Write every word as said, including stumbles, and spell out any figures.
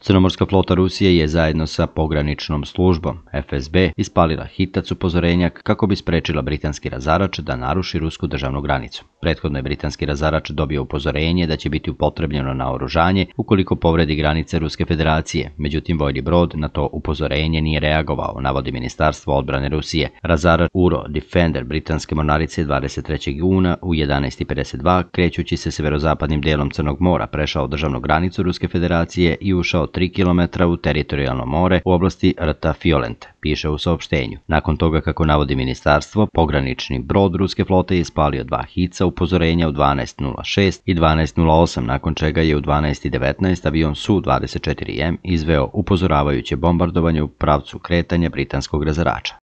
Crnomorska flota Rusije je zajedno sa pograničnom službom F S B ispalila hitac upozorenja kako bi sprečila britanski razarač da naruši rusku državnu granicu. Prethodno je britanski razarač dobio upozorenje da će biti upotrebljeno naoružanje ukoliko povredi granice Ruske federacije, međutim vojni brod na to upozorenje nije reagovao, navodi Ministarstvo odbrane Rusije. Razarač Uro Defender britanske mornarice dvadeset trećeg juna u jedanaest i pedeset dva krećući se severozapadnim dijelom Crnog mora prešao državnu granicu Ruske federacije i ušao tri kilometra u teritorijalno more u oblasti rta Fiolente, piše u saopštenju. Nakon toga, kako navodi ministarstvo, pogranični brod ruske flote je ispalio dva hica upozorenja u dvanaest nula šest i dvanaest nula osam, nakon čega je u dvanaest i devetnaest avion S U dvadeset četiri M izveo upozoravajuće bombardovanje u pravcu kretanja britanskog razarača.